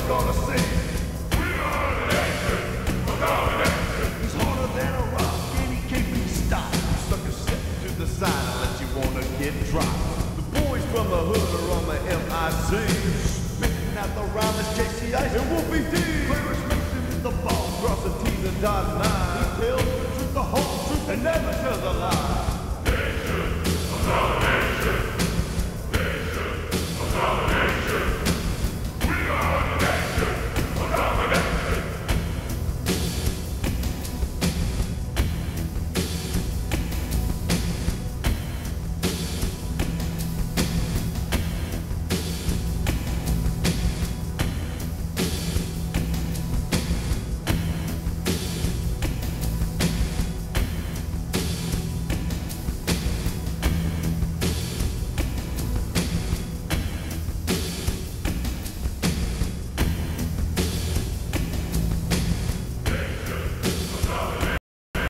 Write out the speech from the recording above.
we're gonna sing. We are the nation of domination. He's harder than a rock and he can't be stopped. Sucker step to the side unless you wanna get dropped. The boys from the hood are on the MIC, spitting out the rhyme as JC Ice and Wolfie D. Clarence Mason is the ball, cross the T's and dot lines. He tells the truth, the whole truth, and never tells a lie.